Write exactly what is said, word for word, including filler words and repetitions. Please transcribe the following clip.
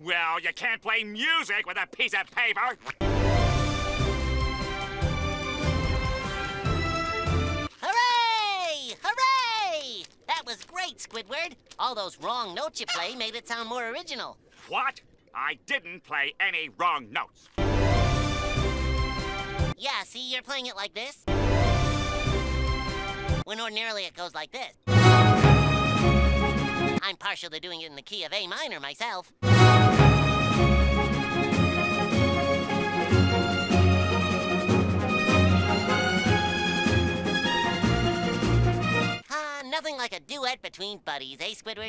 Well, you can't play music with a piece of paper. Hooray! Hooray! That was great, Squidward. All those wrong notes you play made it sound more original. What? I didn't play any wrong notes. Yeah, see, you're playing it like this. When ordinarily it goes like this. I'm partial to doing it in the key of A minor myself. Ah, nothing like a duet between buddies, eh, Squidward?